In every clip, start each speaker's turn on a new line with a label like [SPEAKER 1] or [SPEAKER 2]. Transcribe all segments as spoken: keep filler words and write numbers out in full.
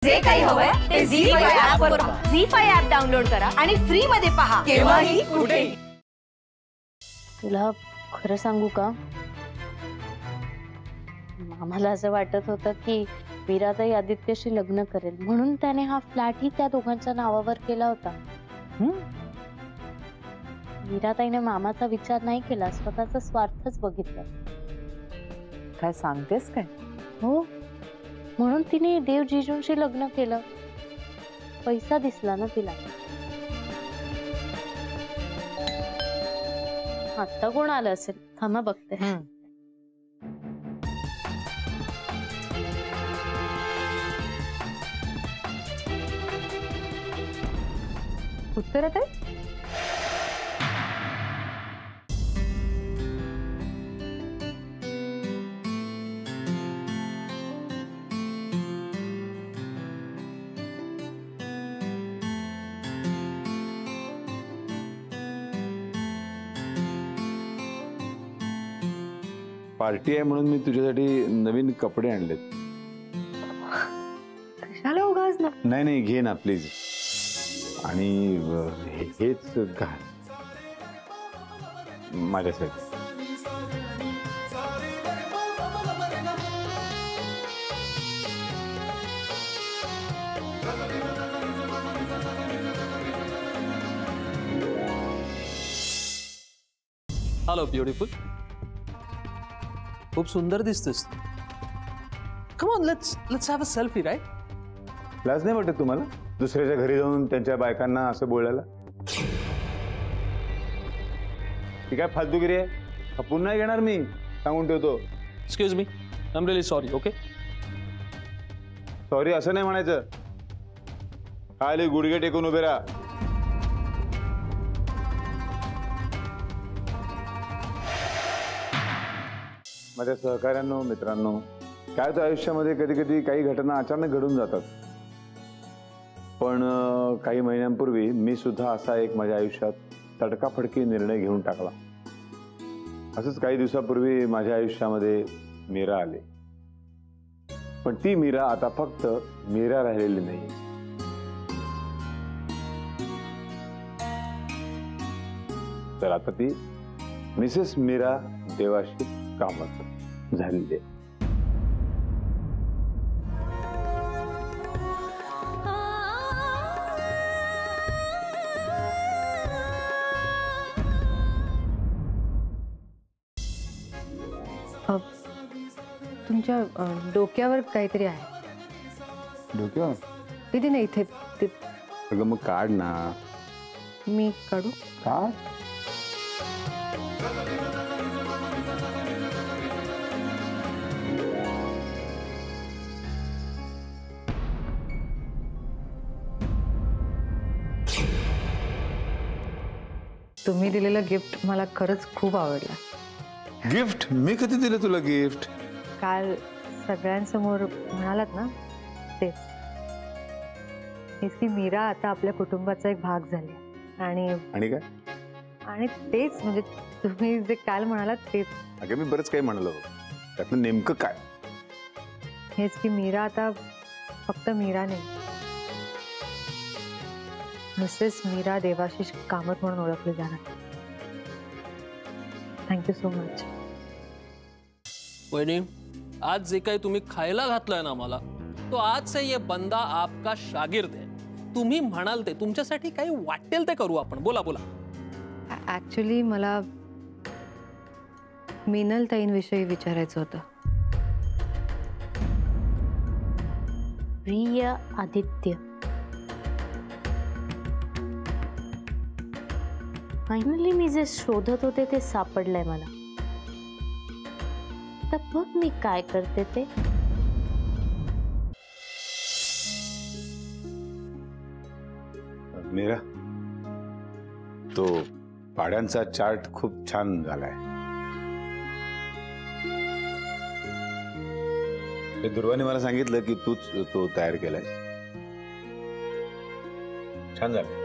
[SPEAKER 1] जे काही हवंय ते झी फाईव्ह ऍप वर पहा. झी फाईव्ह ऍप डाउनलोड करा आणि फ्री मध्ये पहा केव्हाही कुठेही.
[SPEAKER 2] तुला खरं सांगू का, आम्हाला असं वाटत होतं की मीराताई आदित्यशी लग्न करेल म्हणून त्याने हा फ्लॅट ही त्या दोघांच्या नावावर केला होता. मीराताईने मामाचा विचार नाही केला, स्वतःचा स्वार्थच बघितला.
[SPEAKER 3] काय सांगतेस काय?
[SPEAKER 2] हो, म्हणून तिने देव जिजूंशी लग्न केलं. पैसा दिसला ना तिला. आता कोण आलं असेल, थांबा बघते.
[SPEAKER 3] उत्तरात आहे.
[SPEAKER 4] पार्टी आहे म्हणून मी तुझ्यासाठी नवीन कपडे आणलेत.
[SPEAKER 3] कशाला उगाच ना.
[SPEAKER 4] नाही नाही घे ना प्लीज. आणि हेच घाल माझ्यासाठी.
[SPEAKER 5] Hello beautiful. खूप सुंदर दिसतेस. Come on, let's let's have a selfie. Right?
[SPEAKER 4] लाज नाही वाटत तुम्हाला दुसऱ्याच्या घरी जाऊन त्यांच्या बायकांना असं बोलायला? ती काय फालतूगिरी आहे? पुन्हा घेणार मी, सांगून ठेवतो.
[SPEAKER 5] Excuse me, I am really sorry. Okay,
[SPEAKER 4] sorry असं नाही म्हणायचं. खाली गुडघे टेकून उभे राहा. माझ्या सहकाऱ्यांनो, मित्रांनो, काय तर आयुष्यामध्ये कधी कधी काही घटना अचानक घडून जातात. पण काही महिन्यांपूर्वी मी सुद्धा असा एक माझ्या आयुष्यात तडकाफडकी निर्णय घेऊन टाकला. असंच काही दिवसापूर्वी माझ्या आयुष्यामध्ये मीरा आली. पण ती मीरा आता फक्त मीरा राहिलेली नाही. तर आता ती मिसेस मीरा देवाशी कामत झालेली आहे.
[SPEAKER 3] तुमच्या डोक्यावर काहीतरी आहे.
[SPEAKER 4] डोक्यावर?
[SPEAKER 3] तिथे नाही, इथे.
[SPEAKER 4] अगं मग काढ ना.
[SPEAKER 3] मी काढू?
[SPEAKER 4] काढ.
[SPEAKER 3] तुम्ही दिलेलं गिफ्ट मला खरंच खूप आवडलं.
[SPEAKER 4] गिफ्ट? मी कधी दिलं तुला गिफ्ट?
[SPEAKER 3] काल सगळ्यांसमोर म्हणालात ना, तेच. हेच की मीरा आता आपल्या कुटुंबाचा एक भाग झाली. आणि
[SPEAKER 4] आणि काय?
[SPEAKER 3] आणि तेच म्हणजे तुम्ही जे काल म्हणालात तेच.
[SPEAKER 4] अगं मी बरंच काही म्हणालो, त्यातलं नेमकं काय?
[SPEAKER 3] हेच की मीरा आता फक्त मीरा नाही, मिसेस मीरा देवाशिष कामत म्हणून ओळखली जाणार. Thank you so much.
[SPEAKER 5] वहिनी, आज जे काही तुम्ही खायला घातलंय ना मला, तो आज से ये बंदा आपका शागिर्द है. तुम्ही म्हणाल ते, तुमच्यासाठी काही वाटेल ते करू आपण. बोला बोला.
[SPEAKER 3] ऍक्च्युली मला मीनल ताईंविषयी विचारायचं होतं.
[SPEAKER 2] प्रिय आदित्य, फायनली मी जे शोधत होते ते सापडलंय मला. तर बघ मी काय करते ते.
[SPEAKER 4] मीरा, तो पाड्यांचा चार्ट खूप छान झालाय. दुर्वाने मला सांगितलं की तूच तो तयार केलाय. छान झालं.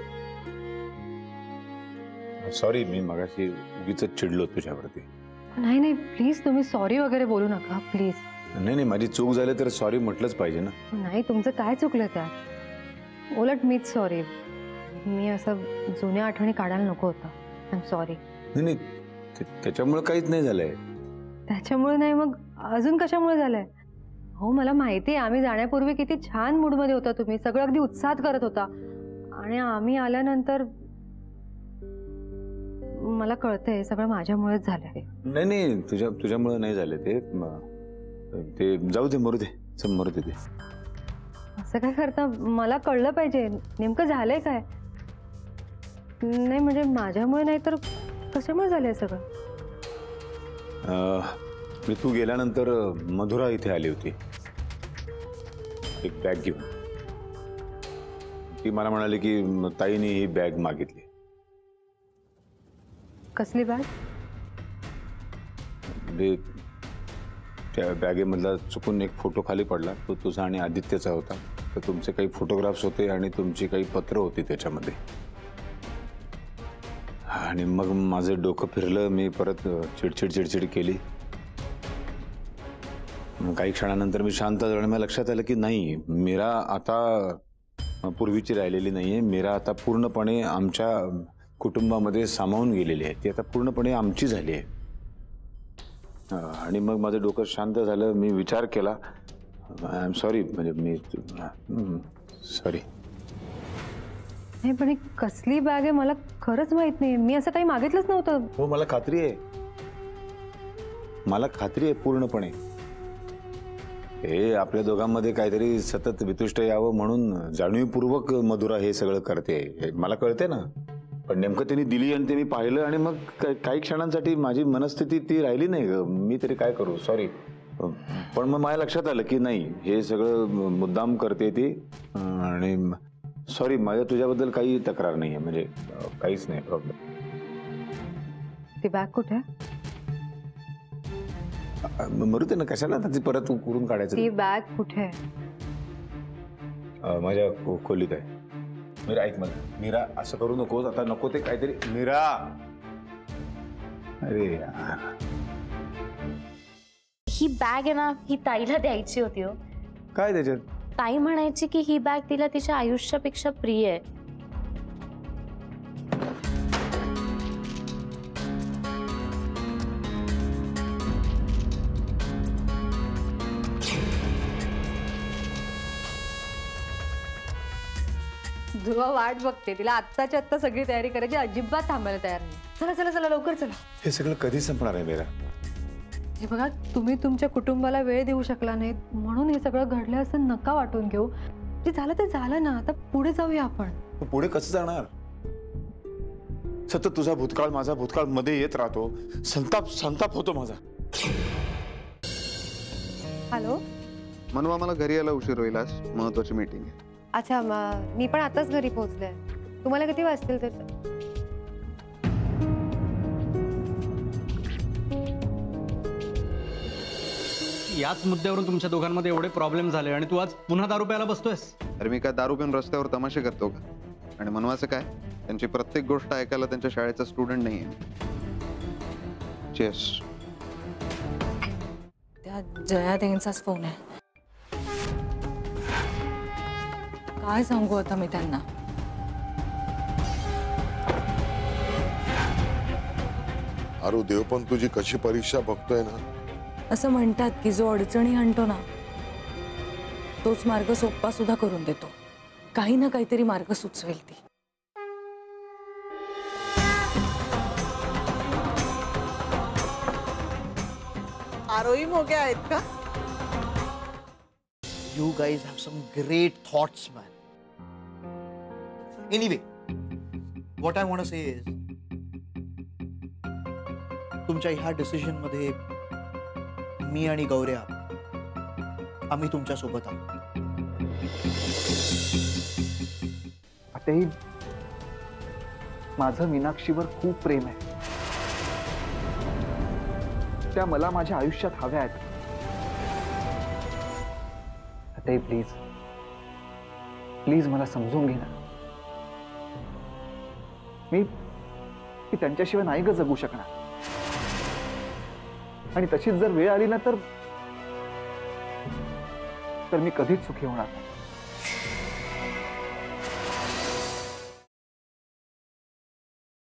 [SPEAKER 4] सॉरी, मी मगाशी उगीच चिडलो तुझ्यावरती.
[SPEAKER 3] नाही नाही, प्लीज तुम्ही सॉरी वगैरे बोलू नका प्लीज.
[SPEAKER 4] नाही नाही, माझी चूक झाली तर सॉरी म्हटलंच पाहिजे ना.
[SPEAKER 3] नाही, तुमचं काय चुकलं त्यात? उलट मीच सॉरी. मी असं जुन्या आठवणी काढायला नको होतं. I am sorry.
[SPEAKER 4] नाही नाही, त्याच्यामुळे काहीच नाही झालंय.
[SPEAKER 3] त्याच्यामुळे नाही मग अजून कशामुळे झालंय? हो मला माहिती आहे, आम्ही जाण्यापूर्वी किती छान मूडमध्ये होता तुम्ही, सगळं अगदी उत्साहात करत होता, आणि आम्ही आल्यानंतर मला कळतंय सगळं माझ्यामुळेच झालंय.
[SPEAKER 4] नाही नाही, तुझ्या तुझ्यामुळे नाही झालं ते. ते जाऊ दे, मरू दे, चल मरू दे. ते
[SPEAKER 3] असं काय करता? मला कळलं पाहिजे नेमकं झालंय काय. नाही म्हणजे माझ्यामुळे नाही तर कशामुळे झालंय सगळं?
[SPEAKER 4] मी तू गेल्यानंतर मधुरा इथे आली होती एक बॅग घेऊन. ती मला म्हणाली की ताईने ही बॅग मागितली.
[SPEAKER 3] कसली बॅग?
[SPEAKER 4] त्या बॅगेमधला चुकून एक फोटो खाली पडला, तो तुझा आणि आदित्यचा होता. तर तुमचे काही फोटोग्राफ्स होते आणि तुमची काही पत्र होती त्याच्यामध्ये. आणि मग माझं डोकं फिरलं, मी परत चिडचिड चिडचिड केली. काही क्षणानंतर मी शांत झालो आणि मला लक्षात आलं की नाही, मीरा आता पूर्वीची राहिलेली नाहीये. मीरा आता पूर्णपणे आमच्या कुटुंबामध्ये सामावून गेलेली आहे. ती आता पूर्णपणे आमची झाली आहे. आणि मग माझं डोकं शांत झालं. मी विचार केला. आय एम सॉरी, म्हणजे मी सॉरी.
[SPEAKER 3] नाही पण ही कसली बॅग आहे मला खरंच माहित नाही. मी असं काही मागितलंच नव्हतं.
[SPEAKER 4] हो मला खात्री आहे, मला खात्री आहे पूर्णपणे. हे आपल्या दोघांमध्ये काहीतरी सतत वितुष्ट यावं म्हणून जाणीवपूर्वक मधुरा हे सगळं करते, मला कळते ना. पण नेमकं त्यांनी दिली आणि ते मी पाहिलं आणि मग काही क्षणांसाठी माझी मनस्थिती ती राहिली नाही. मी तरी काय करू, सॉरी. पण मग माझ्या लक्षात आलं की नाही, हे सगळं मुद्दाम करते ती. आणि सॉरी, माझ्या तुझ्याबद्दल काही तक्रार नाही आहे, म्हणजे काहीच नाही प्रॉब्लेम.
[SPEAKER 3] ती बॅग कुठे?
[SPEAKER 4] मरू दे ना, कशाला ती परत करून काढायचं.
[SPEAKER 3] ती बॅग कुठे?
[SPEAKER 4] माझ्या खोलीत आहे. मीरा ऐक मला, मीरा असं करू नकोस आता, नको ते काहीतरी. मीरा, अरे यार.
[SPEAKER 2] ही बॅग आहे ना, ही ताईला द्यायची होती हो.
[SPEAKER 4] काय त्याच्यात?
[SPEAKER 2] ताई म्हणायची की ही बॅग तिला तिच्या आयुष्यापेक्षा प्रिय आहे.
[SPEAKER 3] ध्रुवा वाट बघते, तिला आत्ताच्या आत्ता सगळी तयारी करायची, अजिबात थांबायला तयार नाही. चला चला चला लवकर चला.
[SPEAKER 4] हे सगळं कधी संपणार आहे मीरा?
[SPEAKER 3] हे बघा, तुम्ही तुमच्या कुटुंबाला वेळ देऊ शकला नाही म्हणून हे सगळं घडलं असं नका वाटून घेऊ. जे झालं ते झालं ना, आता पुढे जाऊया आपण.
[SPEAKER 4] पुढे कसं जाणार? सतत तुझा भूतकाळ माझा भूतकाळ मध्ये येत राहतो. संताप संताप होतो माझा.
[SPEAKER 3] हॅलो
[SPEAKER 6] मनवा, मला घरी यायला उशीर होईल, आज महत्वाची मीटिंग आहे.
[SPEAKER 3] अच्छा, मी पण आताच घरी पोहोचले. तुम्हाला किती वाजतील तर?
[SPEAKER 7] याच मुद्द्यावरून तुमच्या दोघांमध्ये एवढे प्रॉब्लेम झाले आणि तू आज पुन्हा दारू प्यायला बसतोयस?
[SPEAKER 6] अरे मी काय दारू पिऊन रस्त्यावर तमाशे करतो का? आणि मनवाचं काय, त्यांची प्रत्येक गोष्ट ऐकायला त्यांच्या शाळेचा स्टुडंट नाहीये. चेस.
[SPEAKER 8] त्या जया त्यांचाच फोन आहे. काय सांगू आता मी त्यांना?
[SPEAKER 9] अरे देव, पण तुझी कशी परीक्षा बघतोय ना.
[SPEAKER 8] असं म्हणतात की जो अडचणी आणतो ना, तोच मार्ग सोपा सुद्धा करून देतो. काही ना काहीतरी मार्ग सुचवेल ती.
[SPEAKER 10] आरोही हो गया आहेत का? You guys have some great thoughts, man. Anyway, what I want to say is, तुमच्या ह्या डिसिजन मध्ये मी आणि गौऱ्या आम्ही तुमच्या सोबत आहोत.
[SPEAKER 11] आताही माझं मीनाक्षीवर खूप प्रेम आहे. त्या मला माझ्या आयुष्यात हव्या आहेत. आताही प्लीज प्लीज मला समजून घे ना. मी मी त्यांच्याशिवाय नाही ग जगू शकणार. आणि तशीच जर वेळ आली ना तर तर मी कधीच सुखी होणार नाही.